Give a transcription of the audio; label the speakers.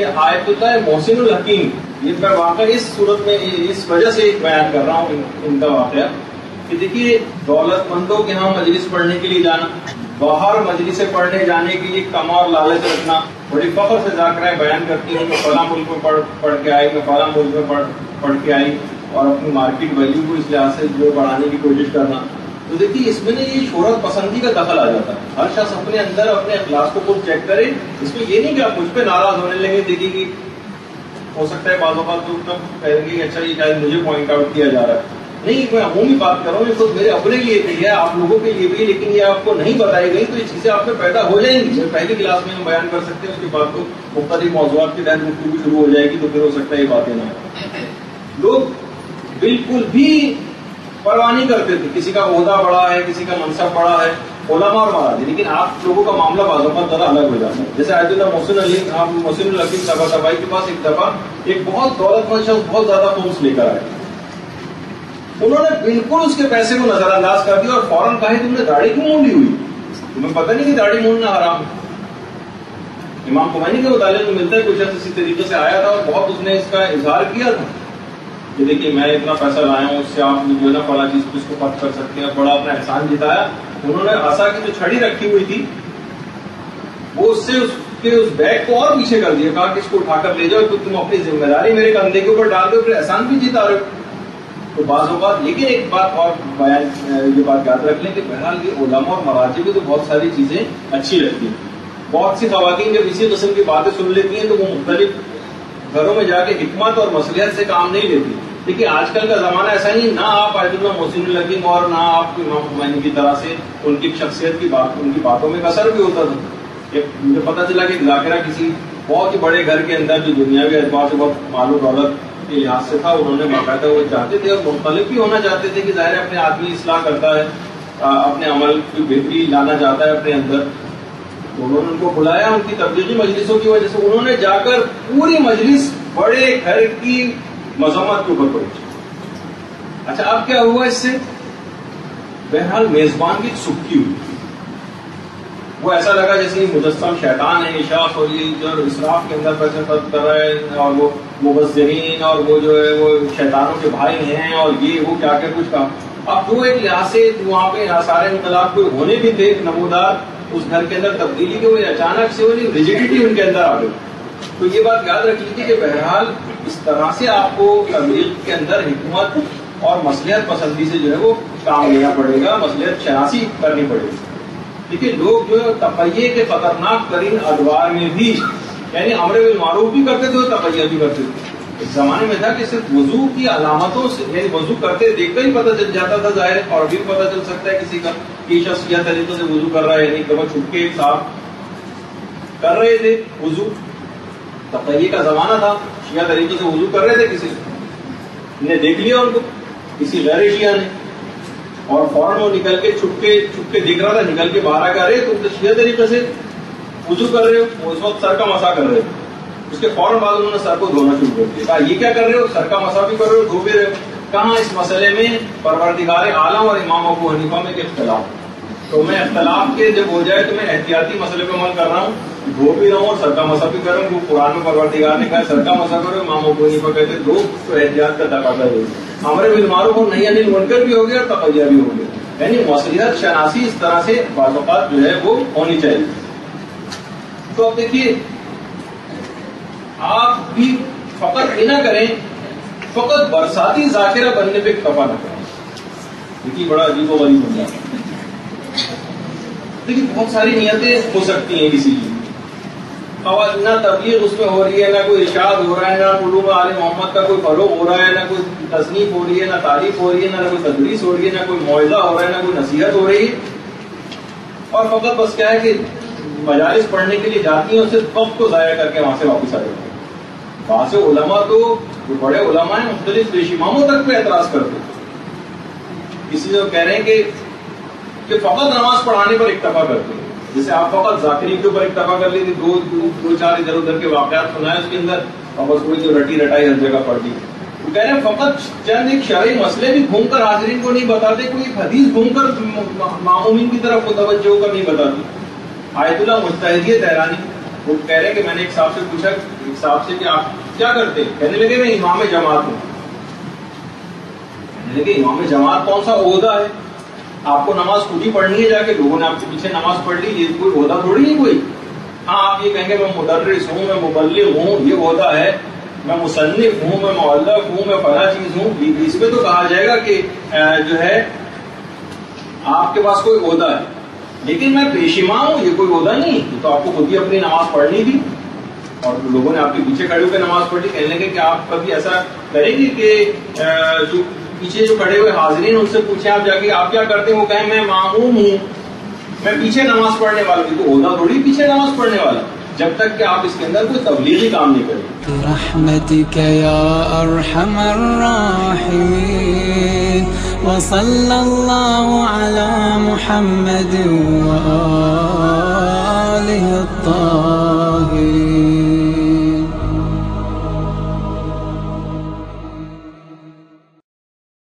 Speaker 1: کہ آیت اللہ محسن الحکیم، یہ میں واقعہ اس صورت میں اس وجہ سے بیان کر رہا ہوں ان کا واقعہ کہ دیکھیے دولت مندوں کے ہاں مجلس پڑھنے کے لیے جانا، باہر مجلس سے پڑھنے جانے کے لیے کم اور لالچ رکھنا، بڑی فخر سے ذاکرائیں بیان کرتی ہیں کہ فلاں ملک میں پڑھ کے آئی، میں فلاں ملک میں پڑھ کے آئی، اور اپنی مارکیٹ ویلیو کو اس لحاظ سے جو بڑھانے کی کوشش کرنا. تو دیکھیے اس میں یہ شہرت پسندی کا دخل آ جاتا ہے. ہر شخص اپنے اندر اپنے اخلاص کو خود چیک کرے. اس میں یہ نہیں کہ آپ مجھ پہ ناراض ہونے لگے، دیکھیں کہ ہو سکتا ہے بعض اوقات لوگ کہیں گے اچھا یہ شاید مجھے پوائنٹ آؤٹ کیا جا رہا ہے. نہیں، میں عمومی بات کر رہا ہوں، یہ خود میرے اپنے لیے بھی ہے، آپ لوگوں کے لیے بھی، لیکن یہ آپ کو نہیں بتائی گئی تو یہ چیزیں آپ میں پیدا ہو جائیں گی. پہلی کلاس میں ہم بیان کر سکتے ہیں، اس کے بعد تو مختلف موضوعات کے تحت گفتگو شروع ہو جائے گی، تو پھر ہو سکتا ہے یہ باتیں نہ ہوں. لوگ بالکل بھی پرواہ نہیں کرتے تھے کسی کا عہدہ بڑا ہے، کسی کا منصب بڑا ہے، علماء اور مراجع، لیکن آپ لوگوں کا معاملہ بعض اوقات ذرا الگ ہو جاتا ہے. جیسے آیت اللہ محسن الحکیم طباطبائی کے پاس ایک دفعہ ایک بہت دولت مند شخص بہت زیادہ فلوس لے کر آئے. انہوں نے بالکل اس کے پیسے کو نظر انداز کر دیا اور فوراً کہا تم نے داڑھی کیوں مونڈی ہوئی؟ تمہیں پتہ نہیں کہ داڑھی مونڈنا حرام ہے. امام خمینی کے مطالعے میں ملتا ہے کچھ اسی طریقے سے آیا تھا اور بہت اس نے اس کا اظہار کیا تھا کہ دیکھیے میں اتنا پیسہ لایا ہوں، اس سے آپ جو ہے نا فلاں چیز کو اس کو پت کر سکتے ہیں. بڑا اپنا احسان جتایا. انہوں نے عصا کی جو چھڑی رکھی ہوئی تھی وہ اس سے اس بیگ کو اور پیچھے کر دیا، کہا کہ اس کو اٹھا کر لے جاؤ، تو تم اپنی ذمہ داری میرے کندھے کے اوپر ڈال دو، پھر احسان بھی جتا رہے ہو. تو بعض اوقات لیکن ایک بات اور یہ بات یاد رکھ لیں کہ بہرحال یہ علماء اور مراجع بھی تو بہت ساری چیزیں اچھی لگتی ہیں. بہت سی خواتین جب اسی قسم کی باتیں سن لیتی ہیں تو وہ مختلف گھروں میں جا کے حکمت اور مصلحت سے کام نہیں لیتی. دیکھیے آج کل کا زمانہ ایسا نہیں، نہ آپ آیت اللہ محسن الحکیم اور نہ آپ امام خمینی کی طرح سے ان کی شخصیت کی بات، ان کی باتوں میں اثر بھی ہوتا تھا. مجھے پتا چلا کہ ذاکرہ کسی بہت ہی بڑے گھر کے اندر جو دنیاوی اعتبار سے بہت مال و دولت کے لحاظ سے تھا، انہوں نے باقاعدہ وہ چاہتے تھے اور مختلف بھی ہونا چاہتے تھے کہ ظاہر اپنے آدمی اصلاح کرتا ہے، اپنے عمل کی بہتری لانا چاہتا ہے اپنے اندر. تو انہوں نے ان کو بلایا ان کی تبلیغی مجلسوں کی وجہ سے. انہوں نے جا کر پوری مجلس بڑے گھر کی مذمت کے اوپر پہنچی. اچھا اب کیا ہوا اس سے؟ بہرحال میزبان کی سکھی ہوئی. وہ ایسا لگا جیسے یہ مجسم شیطان ہے شاخ، اور یہ جو اسراف کے اندر پیسے خرچ کر رہا ہے، اور وہ مبذرین اور وہ جو ہے وہ شیطانوں کے بھائی ہیں، اور یہ وہ کیا کیا کچھ کہا. اب جو ایک لحاظ سے وہاں پہ آثار انقلاب کو ہونے بھی تھے نمودار اس گھر کے اندر تبدیلی کے، وہ اچانک سے وہ ریجیڈیٹی ان کے اندر آ گئی. تو یہ بات یاد رکھ لیجیے کہ بہرحال اس طرح سے آپ کو تبلیغ کے اندر حکمت اور مصلحت پسندی سے جو ہے وہ کام لینا پڑے گا، مصلحت شناسی کرنی پڑے گی. دیکھیے لوگ جو تقیے کے خطرناک ترین ادوار میں بھی یعنی امر بالمعروف بھی کرتے تھے اور تقیہ بھی کرتے تھے. اس زمانے میں تھا کہ صرف وضو کی علامتوں سے یعنی وضو کرتے دیکھ کر ہی پتہ چل جاتا تھا ظاہر، اور ابھی پتہ چل سکتا ہے کسی کا کہ شخص کیا طریقوں سے وضو کر رہا ہے، یعنی کبھی چھپ کے صاحب کر رہے تھے وضو. تقیے کا زمانہ تھا، شیعہ طریقے سے وضو کر رہے تھے، کسی نے دیکھ لیا ان کو کسی غیر شیعہ نے، اور فوراً وہ نکل کے چھپ کے دیکھ رہا تھا، نکل کے باہر آ کے تم تو شیعہ طریقے سے وضو کر رہے ہو. وہ اس وقت سر کا مسا کر رہے تھے. اس کے فوراً بعد انہوں نے سر کو دھونا شروع کر دیا. کہا یہ کیا کر رہے ہو؟ سر کا مسا بھی کر رہے ہو، دھو بھی رہے ہو. کہاں اس مسئلے میں پروردگار عالم اور امام ابو حنیفہ میں اختلاف. تو میں اختلاف کے جب ہو جائے تو میں احتیاطی مسئلے پہ عمل کر رہا ہوں، دھو بھی رہا ہوں اور سر کا مسا بھی کر رہا ہوں. قرآن میں پروردگار نے کہا سر کا مسا کرو، امام ابو حنیفہ کہتے دو، تو احتیاط کا تقاضا ہے. امر بالمعروف اور نہی عن المنکر بھی ہو گیا اور تقیہ بھی ہو گیا. یعنی مصلحت شناسی اس طرح سے بعض اوقات جو ہے وہ ہونی چاہیے. تو اب دیکھیے آپ بھی فقط یہ نہ کریں، فقط برساتی ذاکرہ بننے پہ اکتفا نہ کریں. دیکھیے بڑا عجیب و غریب ہو جاتا ہے. دیکھیے بہت ساری نیتیں ہو سکتی ہیں کسی کی، نہ تبلیغ اس میں ہو رہی ہے، نہ کوئی ارشاد ہو رہا ہے، نہ علوم آل محمد کا کوئی فروغ ہو رہا ہے، نہ کوئی تصنیف ہو رہی ہے، نہ تعریف ہو رہی ہے، نہ کوئی تدریس ہو رہی ہے، نہ کوئی موعظہ ہو رہا ہے، نہ کوئی نصیحت ہو رہی ہے. اور فقط بس کیا ہے کہ مجالس پڑھنے کے لیے جاتی ہیں اور صرف وقت کو ضائع کر کے وہاں سے واپس آ جاتی ہیں. وہاں سے علماء تو جو بڑے علماء ہیں مختلف پیش اماموں تک پہ اعتراض کرتے ہیں. کسی سے کہہ رہے ہیں کہ فقط نماز پڑھانے پر اکتفا کرتے ہیں. جیسے آپ فقط ذاکری کے اوپر اکتفا کر لیتے، دو چار ادھر ادھر کے واقعات سنائے اس کے اندر، اور بس کوئی جو رٹی رٹائی ہر جگہ پڑھ دی. وہ کہہ رہے ہیں فقط چند ایک شرعی مسئلے بھی گھوم کر حاضرین کو نہیں بتاتے، کوئی ایک حدیث گھوم کر معمومین کی طرف متوجہ ہو کر نہیں بتاتی. آیت اللہ مجتہدیہ تہرانی وہ کہہ رہے ہیں کہ میں نے ایک صاحب سے پوچھا کہ آپ کیا کرتے ہیں؟ کہنے لگے میں امام جماعت ہوں. کہنے لگے امام جماعت کون سا عہدہ ہے؟ آپ کو نماز خود ہی پڑھنی ہے، جا کے لوگوں نے آپ کے پیچھے نماز پڑھ لی، یہ کوئی عہدہ تھوڑی ہے کوئی. ہاں آپ یہ کہیں گے میں مدرس ہوں، میں مبلغ ہوں، یہ عہدہ ہے، میں مصنف ہوں، میں مؤلف ہوں، میں فلاں چیز ہوں. اس میں تو کہا جائے گا کہ جو ہے آپ کے پاس کوئی عہدہ ہے، لیکن میں پیشیما ہوں، یہ کوئی عہدہ نہیں. تو آپ کو خود ہی اپنی نماز پڑھنی تھی اور لوگوں نے آپ کے پیچھے کھڑے ہو کے نماز پڑھ لی. کہنے لگے کہ آپ کبھی ایسا کریں گے کہ جو پیچھے جو کھڑے ہوئے حاضرین ان سے پوچھیں آپ جا کے آپ کیا کرتے ہیں، وہ کہیں میں معموم ہوں، میں پیچھے نماز پڑھنے والا ہوں. تو عہدہ تھوڑی پیچھے نماز پڑھنے والا، جب تک کہ آپ اس کے اندر کوئی تبلیغی کام نہیں کریں.
Speaker 2: برحمتك يا أرحم الراحمين وصلى الله على محمد وآله الطاهرين.